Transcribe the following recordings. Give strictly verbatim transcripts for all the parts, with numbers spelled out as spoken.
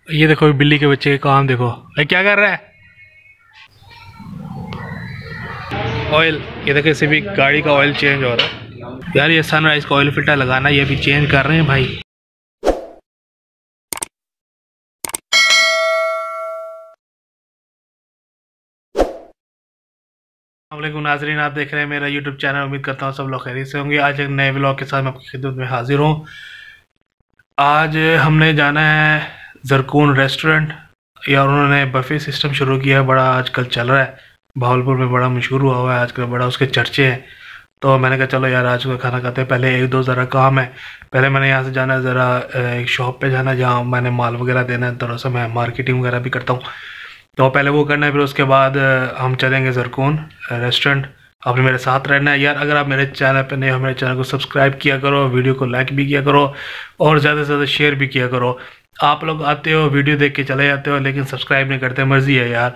ये देखो बिल्ली के बच्चे के काम देखो, ये क्या कर रहा है। ऑयल, ये देखो इसे भी गाड़ी का ऑयल चेंज हो रहा है यार। ये सनराइज का ऑयल फिल्टर लगाना, ये भी चेंज कर रहे हैं भाई। अस्सलामुअलैकुम नाज़रीन, आप देख रहे हैं मेरा यूट्यूब चैनल। उम्मीद करता हूँ सब लोग खैरियत से होंगे। आज एक नए व्लॉग के साथ मैं आपकी खिदमत में हाजिर हूँ। आज हमने जाना है ज़रकून रेस्टोरेंट। यार उन्होंने बफ़े सिस्टम शुरू किया है, बड़ा आजकल चल रहा है, भावलपुर में बड़ा मशहूर हुआ हुआ है आजकल, बड़ा उसके चर्चे हैं। तो मैंने कहा चलो यार आज का खाना खाते हैं। पहले एक दो ज़रा काम है, पहले मैंने यहाँ से जाना है ज़रा एक शॉप पे जाना है जहाँ मैंने माल वगैरह देना है, थोड़ा सा मैं मार्केटिंग वगैरह भी करता हूँ, तो पहले वो करना है। फिर उसके बाद हम चलेंगे ज़रकून रेस्टोरेंट। आपने मेरे साथ रहना है यार। अगर आप मेरे चैनल पे नए हो, मेरे चैनल को सब्सक्राइब किया करो, वीडियो को लाइक भी किया करो और ज़्यादा से ज़्यादा शेयर भी किया करो। आप लोग आते हो, वीडियो देख के चले जाते हो, लेकिन सब्सक्राइब नहीं करते। मर्जी है यार,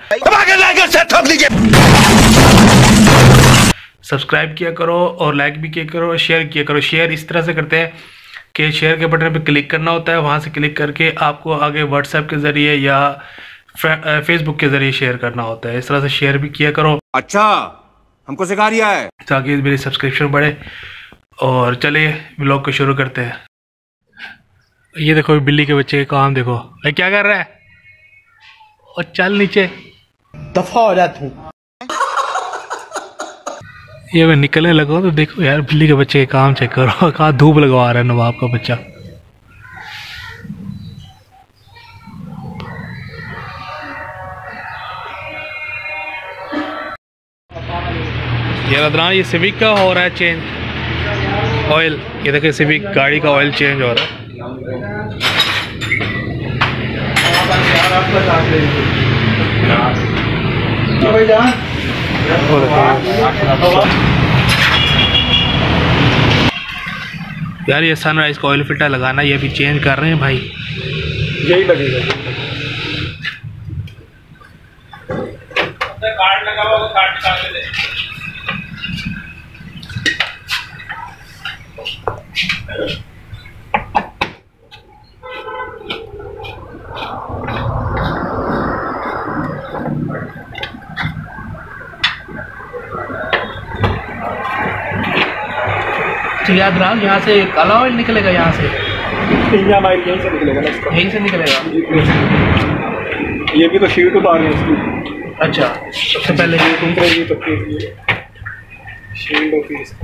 सब्सक्राइब किया करो और लाइक भी किया करो, शेयर किया करो। शेयर इस तरह से करते हैं कि शेयर के बटन पे क्लिक करना होता है, वहाँ से क्लिक करके आपको आगे व्हाट्सएप के ज़रिए या फेसबुक के ज़रिए शेयर करना होता है। इस तरह से शेयर भी किया करो। अच्छा, हमको सिखा रिया है, ताकि मेरी सब्सक्रिप्शन बढ़े। और चलिए व्लॉग को शुरू करते हैं। ये देखो बिल्ली के बच्चे के काम देखो, ये क्या कर रहा है। और चल नीचे, दफा हो जा तू। ये मैं निकलने लगा तो देखो यार बिल्ली के बच्चे के काम चेक करो, कहाँ धूप लगवा रहा है नवाब का बच्चा। ये अदरान, ये सिविक का हो रहा है चेंज ऑयल। ये देखिए सिविक गाड़ी का ऑयल चेंज हो रहा है। यार ये सनराइज का ऑयल फिल्टर लगाना, ये भी चेंज कर रहे हैं भाई। यही लगेगा, कार्ड लगा हुआ, कार्ड निकाल के दे। तो याद रहा यहाँ से काला ऑयल निकलेगा, यहाँ से इंडिया माइल यहीं से निकलेगा ना, इसका यहीं से निकलेगा। ये भी तो शीट उतार रहे हैं इसकी। अच्छा, सबसे पहले ये तुम रहेगी तो फिर शील्ड ऑफिस,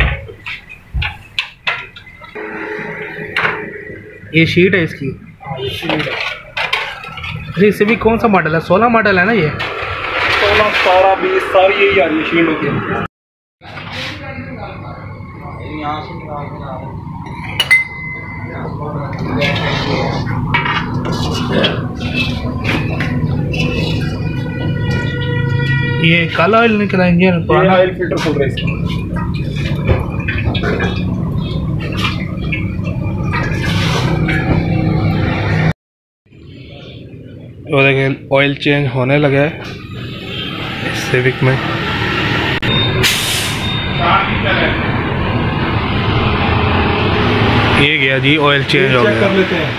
ये शीट है इसकी। ये शील्ड है। अरे इससे भी कौन सा मॉडल है? सोलह मॉडल है ना ये? सोलह सतारह बीस सारी यही आ रही है शील्ड होती है। ये काला ऑयल निकला, इंजन पुराना ऑयल फिल्टर खुल रहा है इसका। वो देखिए ऑयल चेंज होने लगा है सिविक में। ये गया जी, ऑयल चेंज हो गया। कर लेते हैं।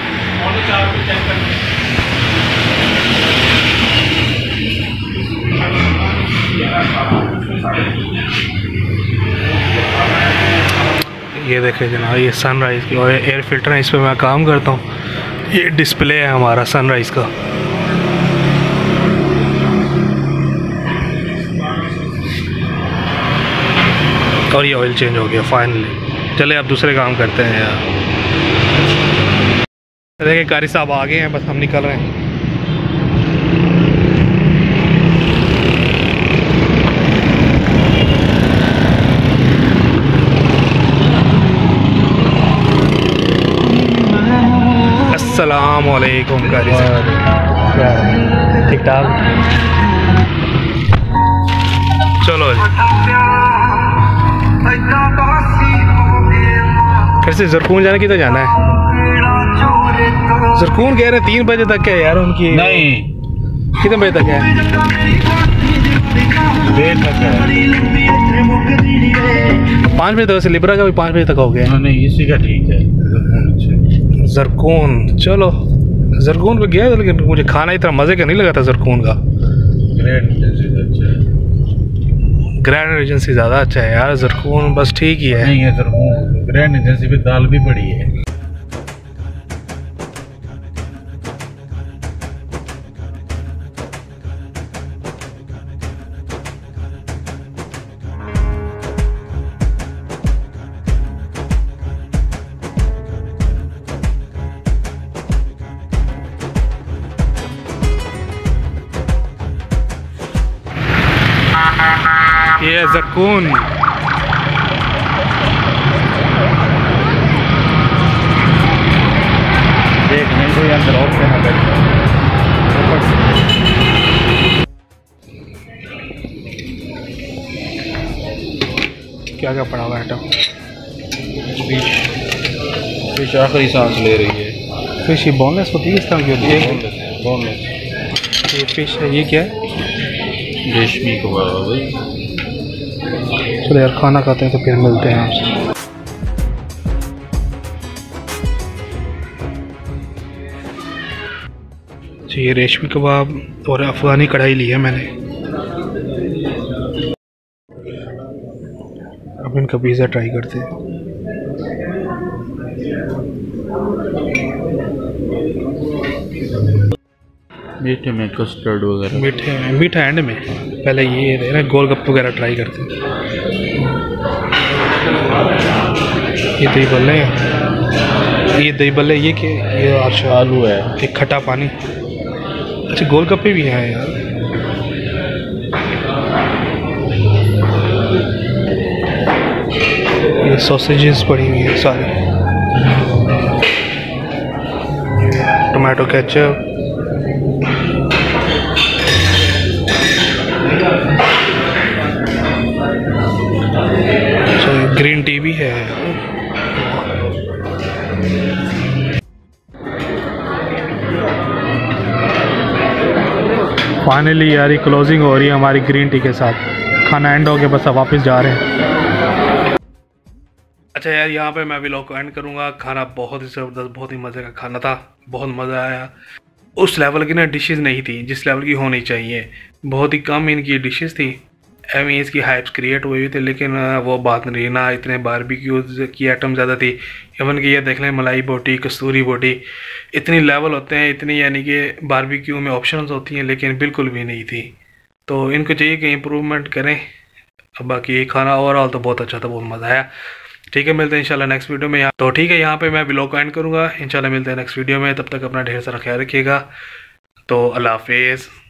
ये देखे जनाब, ये सनराइज की ऑयल एयर फिल्टर है, इस पर मैं काम करता हूँ। ये डिस्प्ले है हमारा सनराइज का। और ये ऑयल चेंज हो गया फाइनली। चले अब दूसरे काम करते हैं यार। देखिए कारी साहब आ गए हैं, बस हम निकल रहे हैं। अस्सलाम वालेकुम कारी साहब, ठीक ठाक? चलो फिर से ज़रकून जाने की तो जाना है। ज़रकून कह रहे हैं तीन बजे तक है यार उनकी। नहीं, कितने बजे तक है? देर तक है। पाँच बजे तक से लिब्रा का भी पाँच बजे तक हो गया। नहीं, इसी का ठीक है। ज़रकून, चलो जरकून पे गया था लेकिन मुझे खाना इतना मज़े का नहीं लगा था जरकून का। ग्रैंड एजेंसी अच्छा है। ग्रैंड एजेंसी ज़्यादा अच्छा है यार, जरकून बस ठीक ही है। नहीं है जरकून, ग्रैंड एजेंसी पे दाल भी पड़ी है। ये है जरकून। देख नहीं कोई अंदर और से ना बैठे। क्या क्या पड़ा हुआ है आइटम? फिश फिश आखिरी सांस ले रही है। फिश ये बोनलेस होती है, इस तरह की होती है? बोनलेस। ये फिश है, ये क्या है? रेशमी कबाब भाई। चलो यार खाना खाते हैं तो फिर मिलते हैं आपसे। तो ये रेशमी कबाब और अफ़गानी कढ़ाई ली है मैंने। अब इनका पिज़्ज़ा ट्राई करते हैं। मीठे में कस्टर्ड वगैरह। मीठे में, मीठा एंड में, पहले ये दे ना गोलगप्पे वगैरह ट्राई करते हैं। ये दही बल्ले हैं, ये दही बल्ले, ये क्या, ये अच्छा आलू है, एक खट्टा पानी। अच्छा गोलगप्पे भी हैं यार। ये सॉसेजेस पड़ी हुई हैं सारी, टमाटो केचप, ग्रीन टी भी है। फाइनली यार क्लोजिंग हो रही है हमारी ग्रीन टी के साथ। खाना एंड हो गया, बस अब वापस जा रहे हैं। अच्छा यार यहाँ पे मैं व्लॉग को एंड करूँगा। खाना बहुत ही ज़बरदस्त, बहुत ही मज़े का खाना था, बहुत मज़ा आया। उस लेवल की ना डिशेस नहीं थी जिस लेवल की होनी चाहिए, बहुत ही कम इनकी डिशेस थी। एम इसकी हाइप्स क्रिएट हुई थी, लेकिन वो बात नहीं ना, इतने बारबेक्यूज़ की आइटम ज़्यादा थी। इवन कि ये देख लें मलाई बोटी, कस्तूरी बोटी, इतनी लेवल होते हैं, इतनी यानी कि बारबेक्यू में ऑप्शंस होती हैं, लेकिन बिल्कुल भी नहीं थी। तो इनको चाहिए कि इम्प्रूवमेंट करें। बाकी खाना ओवरऑल तो बहुत अच्छा था, बहुत मज़ा आया। ठीक है, मिलते हैं इंशाल्लाह नेक्स्ट वीडियो में। यहाँ तो ठीक है, यहाँ पे मैं व्लॉग को एंड करूँगा। इंशाल्लाह मिलते हैं नेक्स्ट वीडियो में, तब तक अपना ढेर सारा ख्याल रखिएगा। तो अल्लाह हाफिज़।